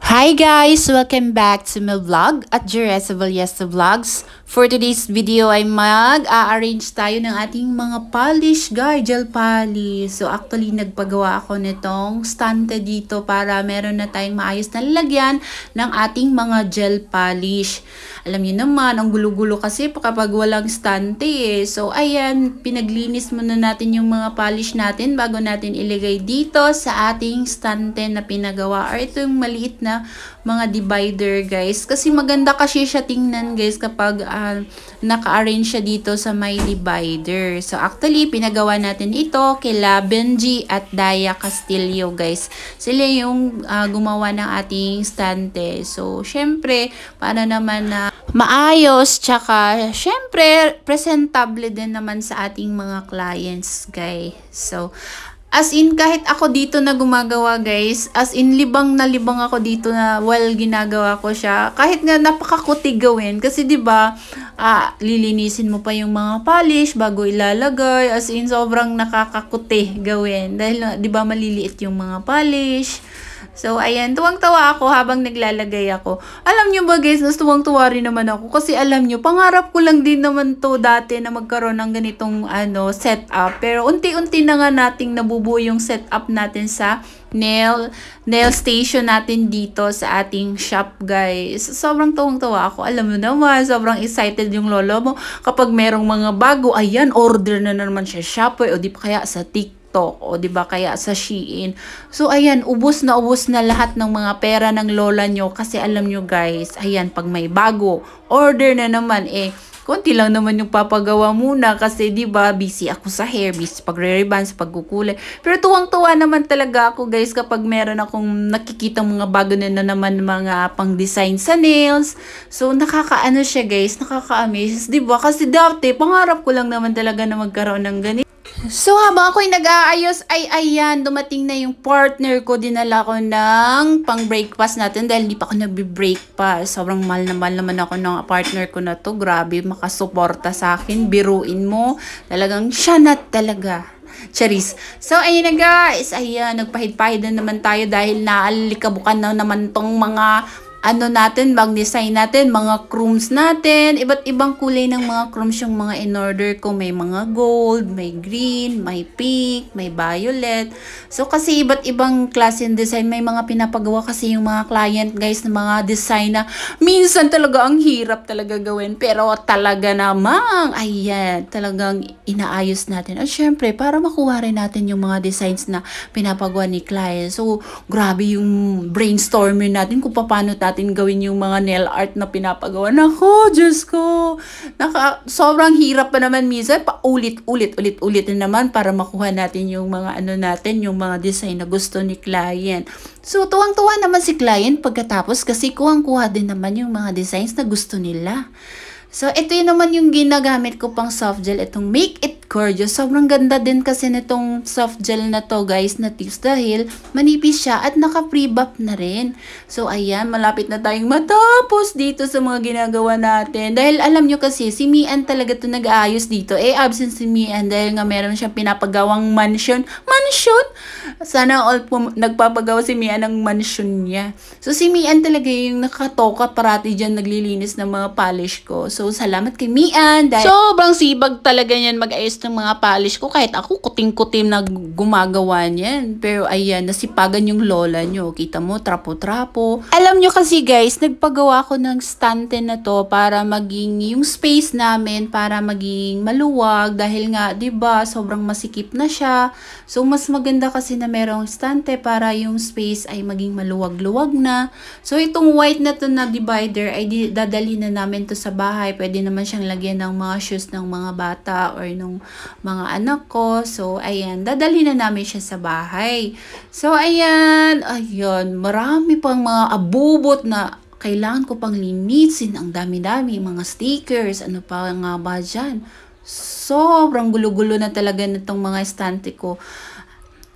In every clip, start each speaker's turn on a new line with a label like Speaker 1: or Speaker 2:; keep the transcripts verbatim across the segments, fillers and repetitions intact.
Speaker 1: Hi guys! Welcome back to my vlog at Jeresa Vallesta Vlogs. For today's video ay mag-a-arrange tayo ng ating mga polish guys, gel polish. So actually nagpagawa ako nitong stante dito para meron na tayong maayos na lalagyan ng ating mga gel polish. Alam niyo naman, ang gulo-gulo kasi kapag walang stante eh. So ayan, pinaglinis muna natin yung mga polish natin bago natin ilagay dito sa ating stante na pinagawa. Or ito yung maliit na mga divider guys, kasi maganda kasi siya tingnan guys kapag uh, naka-arrange siya dito sa may divider. So actually pinagawa natin ito kila Benji at Daya Castillo guys. Sila yung uh, gumawa ng ating stante. So syempre para naman na maayos, tsaka syempre presentable din naman sa ating mga clients guys. So as in, kahit ako dito na gumagawa guys, as in libang na libang ako dito na while ginagawa ko siya. Kahit nga napakakuti gawin, kasi di ba ah, lilinisin mo pa yung mga polish bago ilalagay. As in, sobrang nakakakuti gawin. Dahil di ba maliliit yung mga polish. So, ayan, tuwang-tawa ako habang naglalagay ako. Alam nyo ba guys, nas tuwang-tuwa rin naman ako. Kasi alam nyo, pangarap ko lang din naman to dati na magkaroon ng ganitong ano, setup. Pero unti-unti na nga nating nabubuo yung setup natin sa nail, nail station natin dito sa ating shop guys. Sobrang tuwang-tawa ako. Alam mo naman, sobrang excited yung lolo mo. Kapag merong mga bago, ayan, order na naman siya Shopee o di pa kaya sa TikTok. O di ba kaya sa Shein. So ayan, ubos na ubos na lahat ng mga pera ng lola nyo kasi alam nyo guys, ayan pag may bago, order na naman eh. Konti lang naman yung papagawa muna kasi di ba busy ako sa hair, busy pagre-reband, sa pagkukulay. Pero tuwang-tuwa naman talaga ako guys kapag meron akong nakikita mga bago na, na naman mga pang-design sa nails. So nakakaano siya guys, nakaka-amaze, di ba? Kasi dati pangarap ko lang naman talaga na magkaroon ng ganito. So, habang ako'y nag-aayos, ay ayan, dumating na yung partner ko. Dinala ko ng pang-breakfast natin dahil hindi pa ako nagbe-break pa. Sobrang mahal na mahal naman ako ng partner ko na to. Grabe, makasuporta sa akin. Biruin mo. Talagang siya na talaga. Charis. So, ayun na guys. Ayan, nagpahid-pahid na naman tayo dahil naalikabukan na naman tong mga ano natin, mag-design natin, mga crumbs natin, iba't ibang kulay ng mga crumbs yung mga in-order ko. May mga gold, may green, may pink, may violet. So, kasi iba't ibang klase ng design. May mga pinapagawa kasi yung mga client, guys, na mga design na minsan talaga ang hirap talaga gawin. Pero talaga namang, ayan, talagang inaayos natin. At syempre, para makuha rin natin yung mga designs na pinapagawa ni client. So, grabe yung brainstorming natin kung paano tayo natin gawin yung mga nail art na pinapagawa. Nako, Diyos ko. Naka, sobrang hirap pa naman minsan. Paulit, ulit, ulit, ulit na naman para makuha natin yung mga ano natin, yung mga design na gusto ni client. So, tuwang-tuwa naman si client pagkatapos kasi kuwang-kuha din naman yung mga designs na gusto nila. So, ito yun naman yung ginagamit ko pang soft gel. Itong Make It Gorgeous. Sobrang ganda din kasi nitong soft gel na to guys na tips dahil manipis siya at naka-pre-buff na rin. So, ayan. Malapit na tayong matapos dito sa mga ginagawa natin. Dahil alam nyo kasi, si Mian talaga to nag-aayos dito. Eh, absent si Mian dahil nga meron siyang pinapagawang mansion. Mansion? Sana all po nagpapagawa si Mian ng mansion niya. So, si Mian talaga yung nakatoka parati dyan naglilinis ng mga polish ko. So, salamat kay Mian. Dahil sobrang sibag talaga niyan mag-ayos ng mga polish ko. Kahit ako, kuting-kutim na gumagawa niyan. Pero ayan, nasipagan yung lola nyo. Kita mo, trapo-trapo. Alam nyo kasi guys, nagpagawa ko ng stante na to para maging yung space namin, para maging maluwag. Dahil nga, ba diba, sobrang masikip na siya. So, mas maganda kasi na merong stante para yung space ay maging maluwag-luwag na. So, itong white na to na divider ay dadalhin na namin to sa bahay. Pwede naman siyang lagyan ng mga shoes ng mga bata or ng mga anak ko. So, ayan. Dadalhin na namin siya sa bahay. So, ayan. Ayan. Marami pang mga abubot na kailangan ko pang linisin. Ang dami-dami. Mga stickers. Ano pa nga ba dyan? Sobrang gulo-gulo na talaga nitong mga estante ko.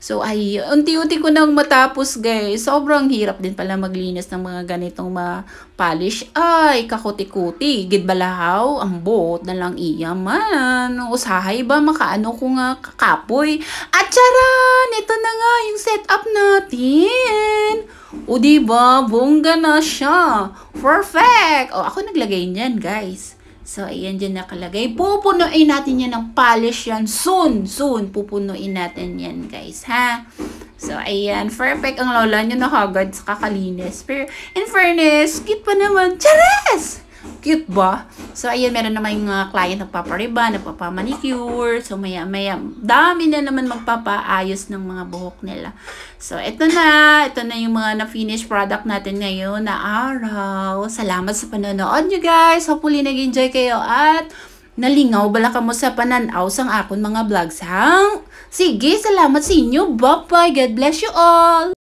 Speaker 1: So, ay, unti-unti ko nang matapos, guys. Sobrang hirap din pala maglinis ng mga ganitong ma-polish. Ay, kakuti-kuti. Gidbalahaw, ang buot na lang iya man. Usahay ba, makaano ko nga kakapoy. At charan! Ito na nga yung setup natin. O, diba? Bongga na siya. Perfect! O, ako naglagay niyan, guys. So, ayan dyan nakalagay. Pupunuin natin yan ng polish yan. Soon, soon, pupunuin natin yan, guys, ha? So, ayan. Perfect ang lola nyo na kagad sa kakalinis. Pero, in fairness, cute pa naman. Chares! Cute ba? So, ayan, meron naman yung uh, client nagpapariba, nagpapamanicure. So, maya-maya, dami na naman magpapaayos ng mga buhok nila. So, ito na. Ito na yung mga na-finish product natin ngayon na araw. Salamat sa panonood nyo, guys. Hopefully, nag-enjoy kayo at nalingaw bala ka mo sa pananaw sang akon mga vlogs, ha? Sige, salamat sa inyo. Bye-bye. God bless you all.